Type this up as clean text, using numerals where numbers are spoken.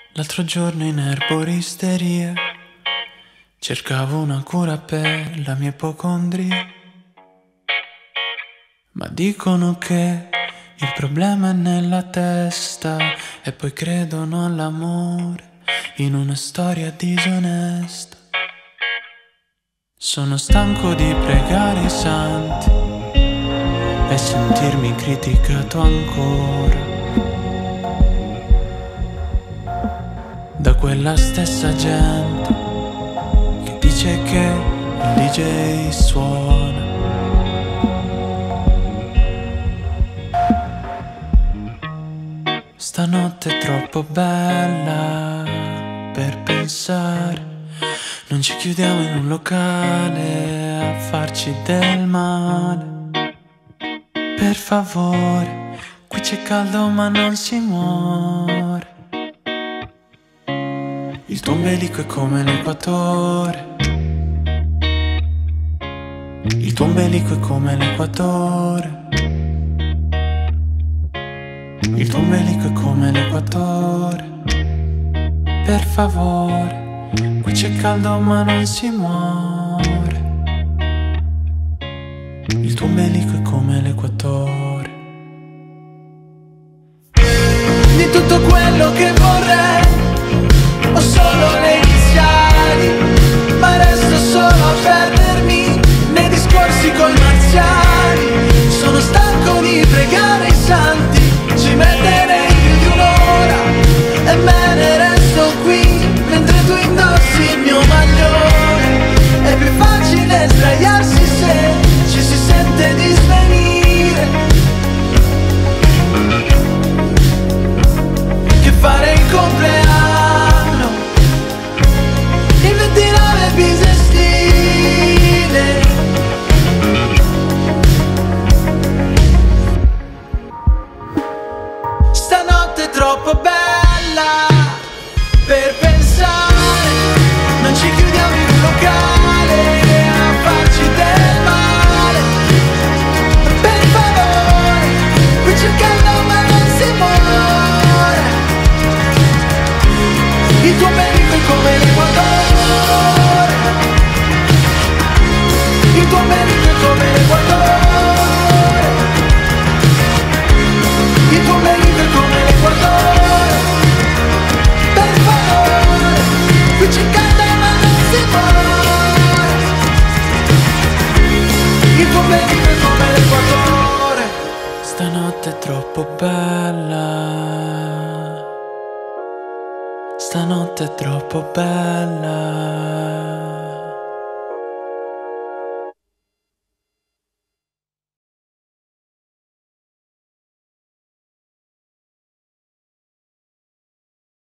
L'altro giorno in erboristeria cercavo una cura per la mia ipocondria, ma dicono che il problema è nella testa e poi credono all'amore in una storia disonesta. Sono stanco di pregare i santi e sentirmi criticato ancora da quella stessa gente che dice che il DJ suona. Stanotte è troppo bella per pensare, non ci chiudiamo in un locale a farci del male. Per favore, qui c'è caldo ma non si muore. Il tuo ombelico è come l'equatore. Il tuo ombelico è come l'equatore. Il tuo ombelico è come l'equatore. Per favore, qui c'è caldo ma non si muore. Il tuo ombelico è come l'equatore. Di tutto quello che vorrei ho solo le iniziali, ma resto solo a perdermi nei discorsi coi marziani. Sono stanco di pregare i santi, ci metterei più di un'ora e me ne resto qui mentre tu indossi il mio maglione. È più facile sdraiarsi se ci si sente di svenire che fare il compleanno il 29 bisestile. Stanotte è troppo bella per pensare, non ci chiudiamo in un locale a farci del male. Per favore, qui c'è caldo ma non si muore. Il tuo ombelico è come l'equatore. Il tuo ombelico è come l'equatore. Il tuo ombelico è come l'equatore. Per favore, qui c'è caldo ma non si muore. Il tuo ombelico è come l'equatore. Stanotte è troppo bella. Stanotte è troppo bella.